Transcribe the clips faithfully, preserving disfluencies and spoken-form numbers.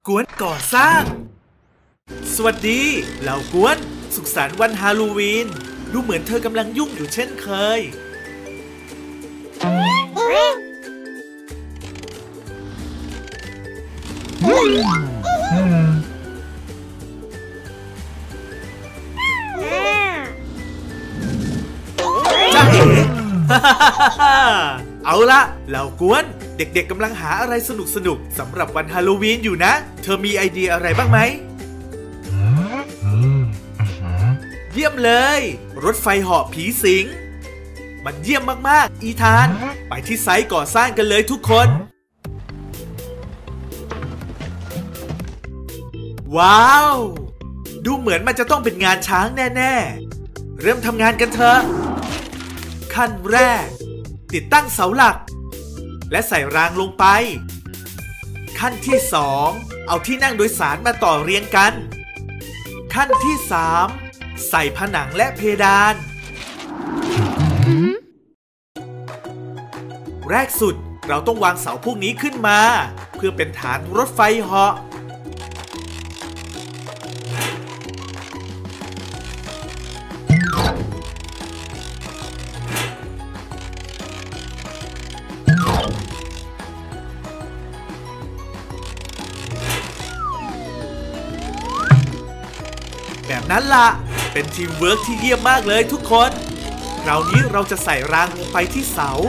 กวนก่อสร้างสวัสดีเหล่ากวนสุขสันต์วันฮาโลวีนดูเหมือนเธอกำลังยุ่งอยู่เช่นเคยจ้าเอ๋ เอาละเหล่ากวนเด็กๆกำลังหาอะไรสนุกๆสำหรับวันฮาโลวีนอยู่นะเธอมีไอเดียอะไรบ้างไหมเยี่ยมเลยรถไฟเหาะผีสิงมันเยี่ยมมากๆอีธานไปที่ไซต์ก่อสร้างกันเลยทุกคนว้าวดูเหมือนมันจะต้องเป็นงานช้างแน่ๆเริ่มทำงานกันเถอะขั้นแรกติดตั้งเสาหลักและใส่รางลงไปขั้นที่สองเอาที่นั่งโดยสารมาต่อเรียงกันขั้นที่สามใส่ผนังและเพดานแรกสุดเราต้องวางเสาพวกนี้ขึ้นมาเพื่อเป็นฐานรถไฟเหาะแบบนั้นล่ะเป็นทีมเวิร์กที่เยี่ยมมากเลยทุกคนคราวนี้เราจะใส่รางลงไปที่เสา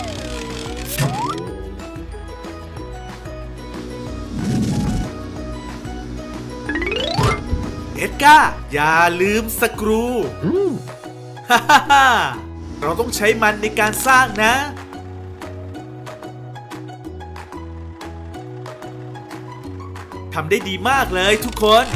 เอ็ดก้าอย่าลืมสกรูฮ่าฮ่าฮ่าเราต้องใช้มันในการสร้างนะทำได้ดีมากเลยทุกคน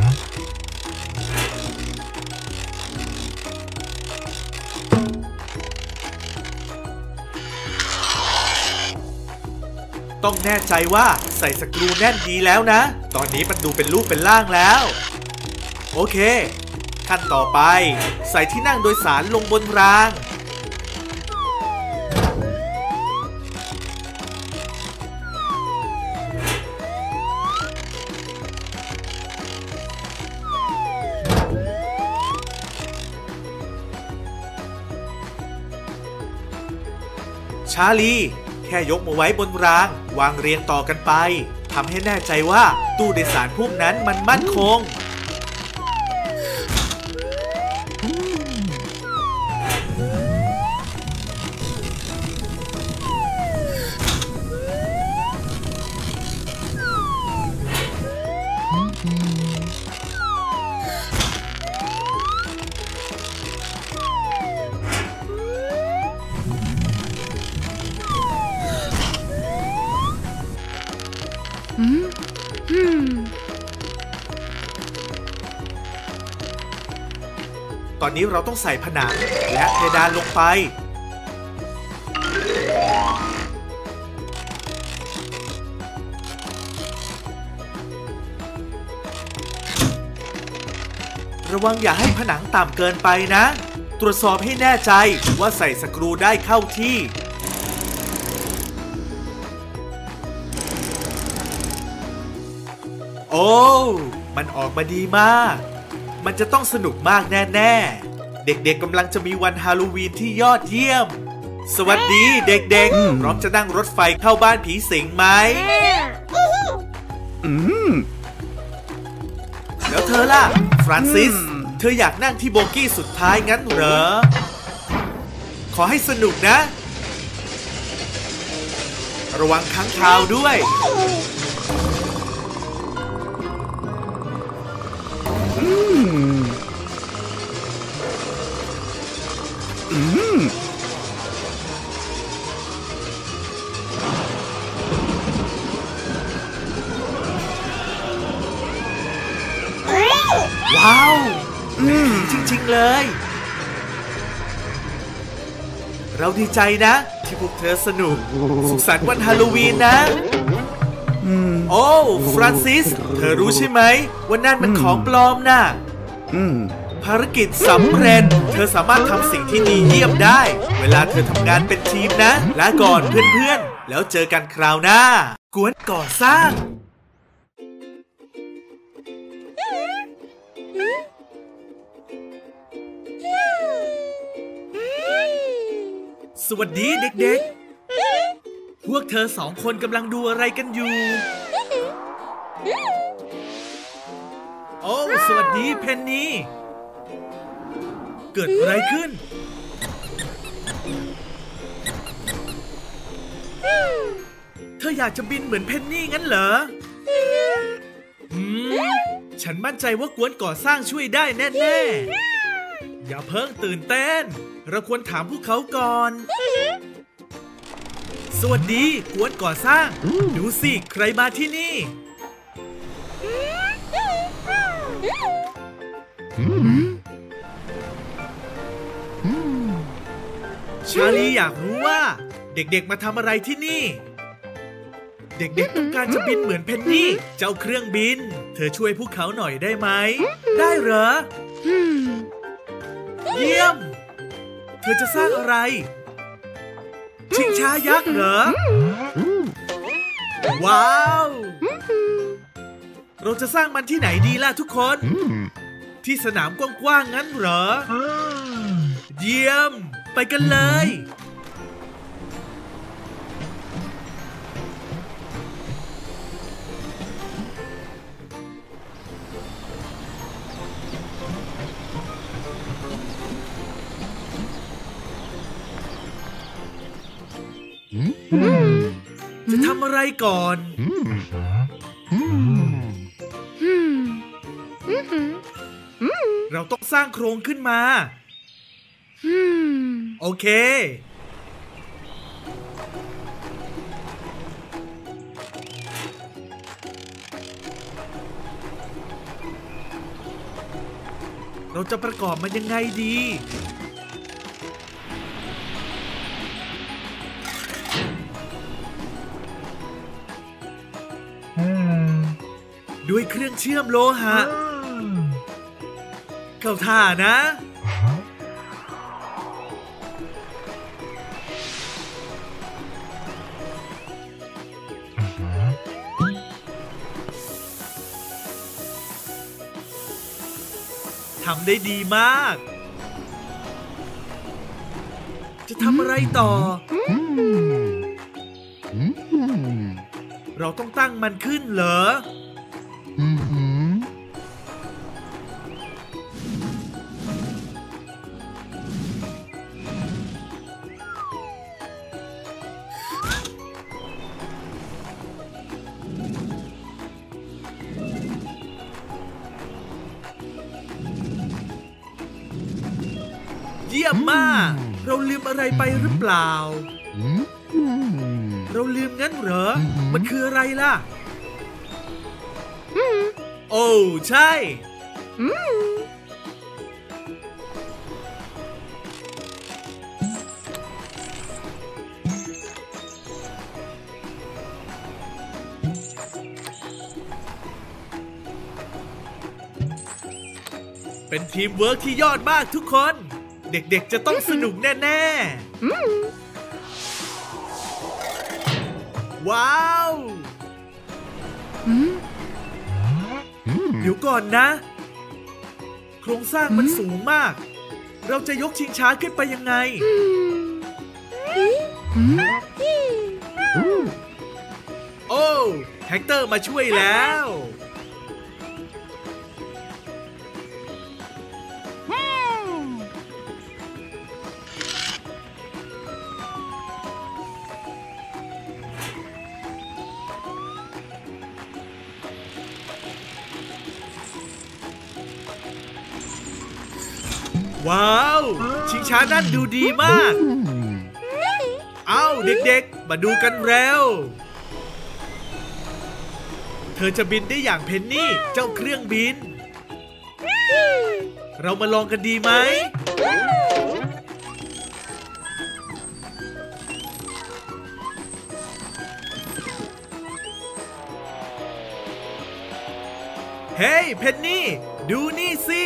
ต้องแน่ใจว่าใส่สกรูแน่นดีแล้วนะตอนนี้มันดูเป็นรูปเป็นร่างแล้วโอเคขั้นต่อไปใส่ที่นั่งโดยสารลงบนรางชาลีแค่ยกมาไว้บนรางวางเรียงต่อกันไปทำให้แน่ใจว่าตู้โดยสารพวกนั้นมันมั่นคงตอนนี้เราต้องใส่ผนังและเพดานลงไประวังอย่าให้ผนังต่ำเกินไปนะตรวจสอบให้แน่ใจว่าใส่สกรูได้เข้าที่โอ้มันออกมาดีมากมันจะต้องสนุกมากแน่ๆเด็กๆกำลังจะมีวันฮาโลวีนที่ยอดเยี่ยมสวัสดีเด็กๆพร้อมจะนั่งรถไฟเข้าบ้านผีสิงไหมแล้วเธอล่ะฟรานซิสเธออยากนั่งที่โบกี้สุดท้ายงั้นเหรอขอให้สนุกนะระวังค้างคาวด้วยว้าวจริงๆเลยเราดีใจนะที่พวกเธอสนุกสุขสันต์วันฮาโลวีนนะโอ้ฟรานซิสเธอรู้ใช่ไหมว่านั่นมันของปลอมน่ะภารกิจสำเร็จเธอสามารถทำสิ่งที่ดีเยี่ยมได้เวลาเธอทำงานเป็นทีมนะลาก่อนเพื่อนๆแล้วเจอกันคราวหน้ากวนก่อสร้างวัสดีเด็กๆพวกเธอสองคนกำลังดูอะไรกันอยู่โอ้สวัสดีเพนนีเกิดอะไรขึ้นเธออยากจะบินเหมือนเพนนี่งั้นเหรออืมฉันมั่นใจว่ากวนก่อสร้างช่วยได้แน่ๆอย่าเพิ่งตื่นเต้นเราควรถามพวกเขาก่อนสวัสดีกวนก่อสร้างดูสิใครมาที่นี่ชาลีอยากรู้ว่าเด็กๆมาทำอะไรที่นี่เด็กๆต้องการจะบินเหมือนเพนนี่เจ้าเครื่องบินเธอช่วยพวกเขาหน่อยได้ไหมได้เหรอเยี่ยมเธอจะสร้างอะไรชิงช้ายักษ์เหรอว้าวเราจะสร้างมันที่ไหนดีล่ะทุกคนที่สนามกว้างๆงั้นเหรอเยี่ยมไปกันเลยจะทำอะไรก่อนเราต้องสร้างโครงขึ้นมาโอเคเราจะประกอบมันยังไงดีด้วยเครื่องเชื่อมโลหะเข้าท่านะทำได้ดีมากจะทำอะไรต่อเราต้องตั้งมันขึ้นเหรอเยี่ยมมากเราลืมอะไรไปหรือเปล่าเราลืมงั้นเหรอมันคืออะไรล่ะโอ้ใช่เป็นทีมเวิร์กที่ยอดมากทุกคนเด็กๆจะต้องสนุกแน่ๆว้าวเดี๋ยวก่อนนะโครงสร้างมันสูงมากเราจะยกชิงช้าขึ้นไปยังไงโอ้แฮกเตอร์มาช่วยแล้วว้าวชิงช้านั่นดูดีมากเอ้าเด็กๆมาดูกันเร็วเธอจะบินได้อย่างเพนนี่เจ้าเครื่องบินเรามาลองกันดีไหมเฮ้ยเพนนี่ดูนี่สิ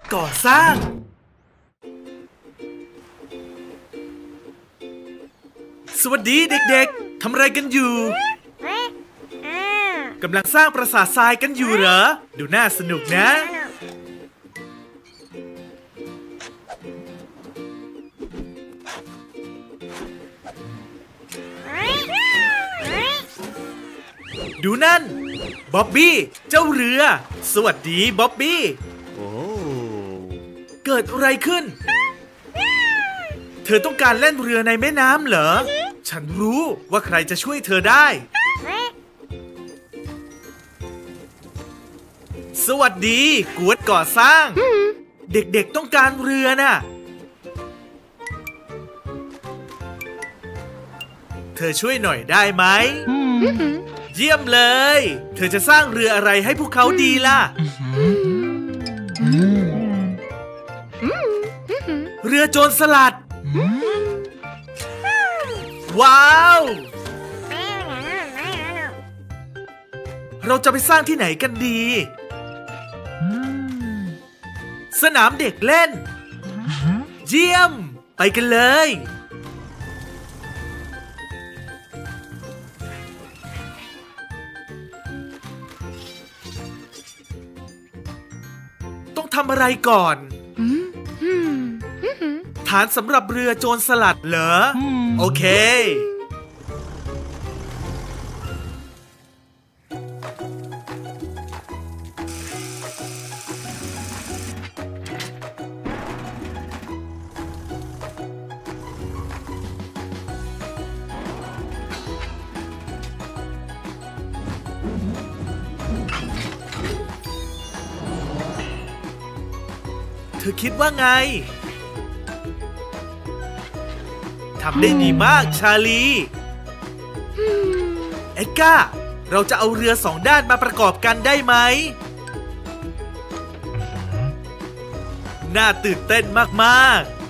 ก่อสร้างสวัสดีเด็กๆทำอะไรกันอยู่กำลังสร้างปราสาททรายกันอยู่เหรอดูน่าสนุกนะดูนั่นบ๊อบบี้เจ้าเรือสวัสดีบ๊อบบี้โอ้เกิดอะไรขึ้นเธอต้องการเล่นเรือในแม่น้ำเหรอฉันรู้ว่าใครจะช่วยเธอได้สวัสดีกวดก่อสร้างเด็กๆต้องการเรือน่ะเธอช่วยหน่อยได้ไหมเยี่ยมเลยเธอจะสร้างเรืออะไรให้พวกเขาดีล่ะเรือโจรสลัดว้าวเราจะไปสร้างที่ไหนกันดีสนามเด็กเล่นเยี่ยมไปกันเลยต้องทำอะไรก่อนฐานสำหรับเรือโจรสลัดเหรอโอเคเธอคิดว่าไงทำได้ดีมากชาลีเอ็ดก้าเราจะเอาเรือสองด้านมาประกอบกันได้ไหมน่าตื่นเต้นมากๆ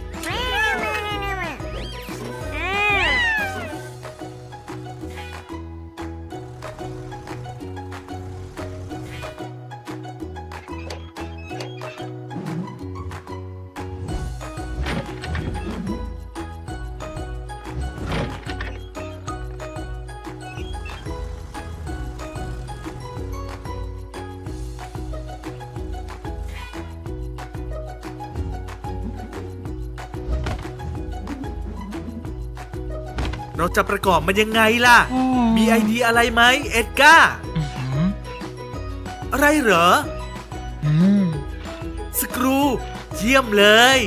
เราจะประกอบมันยังไงล่ะมีไอเดียอะไรไหมเอ็ดก้าอะไรเหรอสกรูเยี่ยมเลย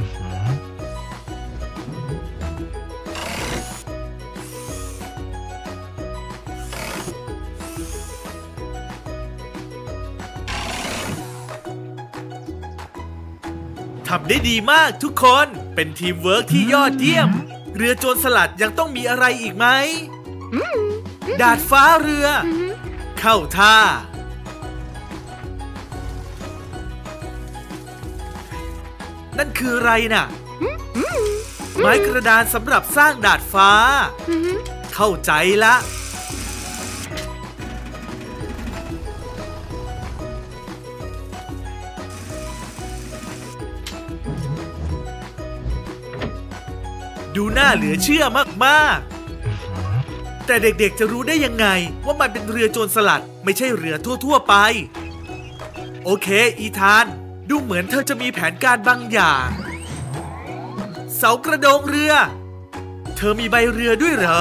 ทำได้ดีมากทุกคนเป็นทีมเวิร์กที่ยอดเยี่ยมเรือโจรสลัดยังต้องมีอะไรอีกไหมดาดฟ้าเรือเข้าท่านั่นคืออะไรน่ะไม้กระดานสำหรับสร้างดาดฟ้าเข้าใจละดูน่าเหลือเชื่อมากๆแต่เด็กๆจะรู้ได้ยังไงว่ามันเป็นเรือโจรสลัดไม่ใช่เรือทั่วๆไปโอเคอีธานดูเหมือนเธอจะมีแผนการบางอย่างเสากระโดงเรือเธอมีใบเรือด้วยเหรอ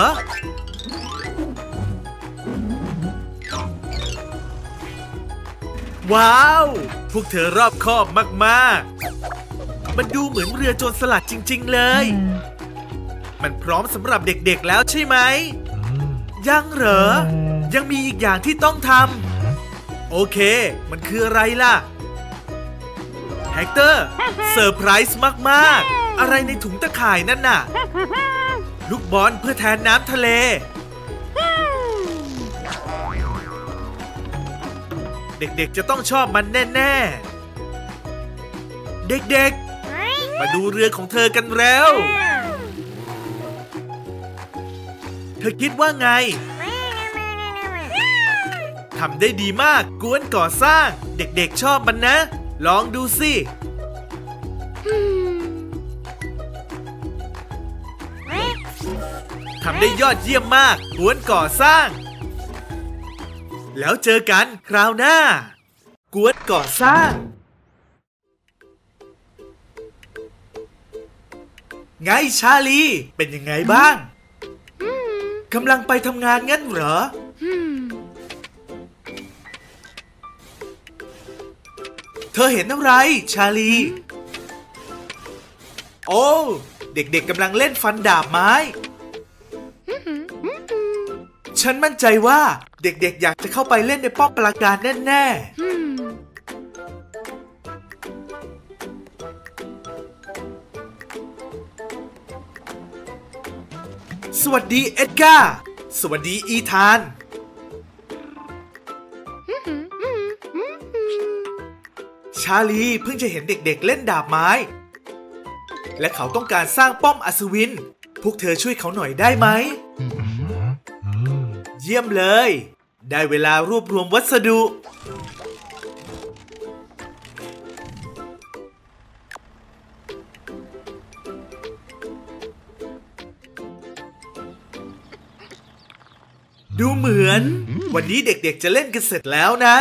ว้าวพวกเธอรอบคอบมากๆมันดูเหมือนเรือโจรสลัดจริงๆเลยมันพร้อมสำหรับเด็กๆแล้วใช่ไหมยังเหรอยังมีอีกอย่างที่ต้องทำโอเคมันคืออะไรล่ะแฮกเตอร์เซอร์ไพรส์มากๆอะไรในถุงตะข่ายนั่นน่ะลูกบอลเพื่อแทนน้ำทะเลเด็กๆจะต้องชอบมันแน่ๆเด็กๆมาดูเรือของเธอกันแล้วเธอคิดว่าไงทำได้ดีมากกวนก่อสร้างเด็กๆชอบมันนะลองดูสิทำได้ยอดเยี่ยมมากกวนก่อสร้างแล้วเจอกันคราวหน้ากวนก่อสร้างไงชาลีเป็นยังไงบ้างกำลังไปทำงานงั้นเหรอเธอเห็นอะไรชาลีโอ้เด็กๆกำลังเล่นฟันดาบไม้ฉันมั่นใจว่าเด็กๆอยากจะเข้าไปเล่นในป้อมปราการแน่ๆสวัสดีเอ็ดการ์สวัสดีอีธานชาลีเพิ่งจะเห็นเด็กๆเล่นดาบไม้และเขาต้องการสร้างป้อมอัศวินพวกเธอช่วยเขาหน่อยได้ไหมเยี่ยมเลยได้เวลารวบรวมวัสดุดูเหมือนวันนี้เด็กๆจะเล่นกันเสร็จแล้วนะ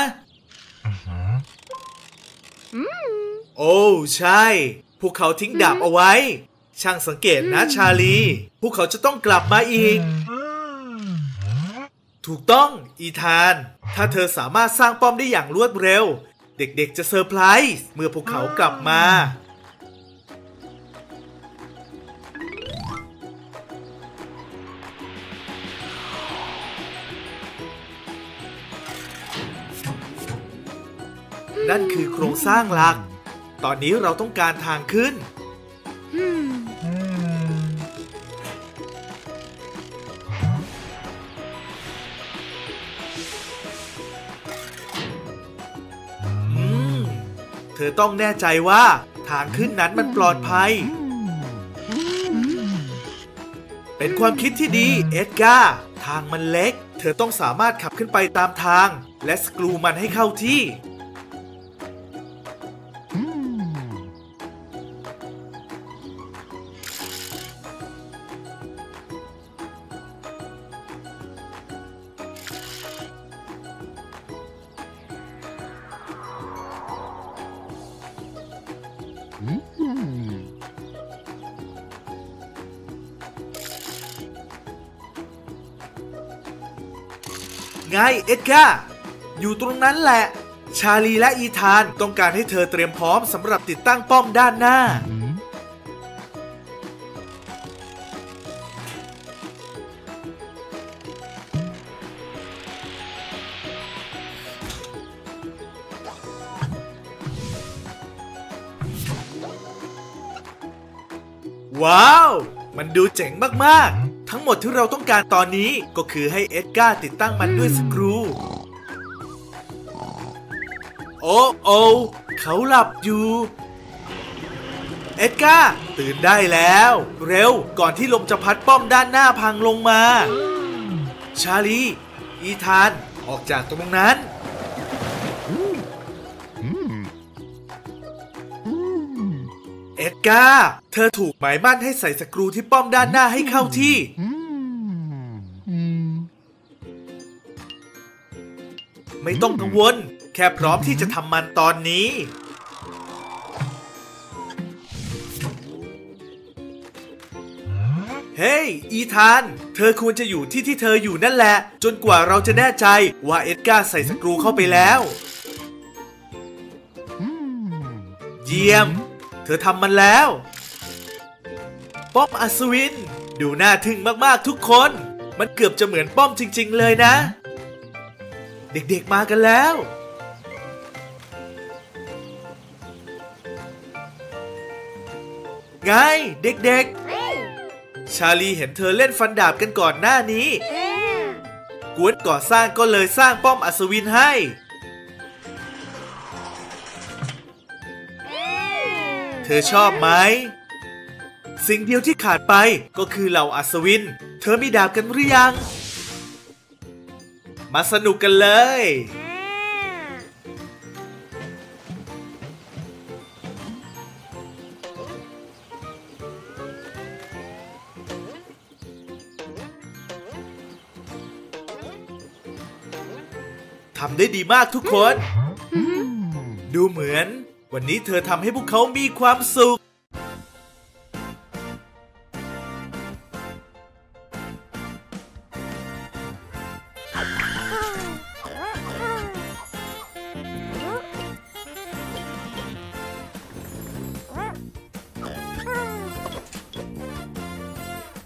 โอ้ใช่พวกเขาทิ้งดาบเอาไว้ช่างสังเกตนะชาลีพวกเขาจะต้องกลับมาอีกถูกต้องอีธานถ้าเธอสามารถสร้างป้อมได้อย่างรวดเร็วเด็กๆจะเซอร์ไพรส์เมื่อพวกเขากลับมานั่นคือโครงสร้างหลักตอนนี้เราต้องการทางขึ้นเธอต้องแน่ใจว่าทางขึ้นนั้นมันปลอดภัยเป็นความคิดที่ดีเอ็ดการ์ทางมันเล็กเธอต้องสามารถขับขึ้นไปตามทางและสกรูมันให้เข้าที่ไงเอ็ดการ์อยู่ตรงนั้นแหละชาลีและอีธานต้องการให้เธอเตรียมพร้อมสำหรับติดตั้งป้อมด้านหน้าว้าวมันดูเจ๋งมากๆทั้งหมดที่เราต้องการตอนนี้ก็คือให้เอ็ดการ์ติดตั้งมันด้วยสกรูโอ้โอ้เขาหลับอยู่เอ็ดการ์ตื่นได้แล้วเร็วก่อนที่ลมจะพัดป้อมด้านหน้าพังลงมาชาลีอีธานออกจากตรงนั้นเอ็ดการ์เธอถูกหมายมั่นให้ใส่สกรูที่ป้อมด้านหน้าให้เข้าที่ไม่ต้องกังวลแค่พร้อมที่จะทำมันตอนนี้เฮ้ยอีธานเธอควรจะอยู่ที่ที่เธออยู่นั่นแหละจนกว่าเราจะแน่ใจว่าเอ็ดการ์ใส่สกรูเข้าไปแล้วเยี่ยมเธอทำมันแล้วป้อมอัศวินดูน่าทึ่งมากๆทุกคนมันเกือบจะเหมือนป้อมจริงๆเลยนะเด็กๆมากันแล้วไงเด็กๆชาลีเห็นเธอเล่นฟันดาบกันก่อนหน้านี้กวนก่อสร้างก็เลยสร้างป้อมอัศวินให้เธอชอบไหมสิ่งเดียวที่ขาดไปก็คือเหล่าอัศวินเธอมีดาบกันหรือยังมาสนุกกันเลยทำได้ดีมากทุกคน ดูเหมือนวันนี้เธอทำให้พวกเขามีความสุข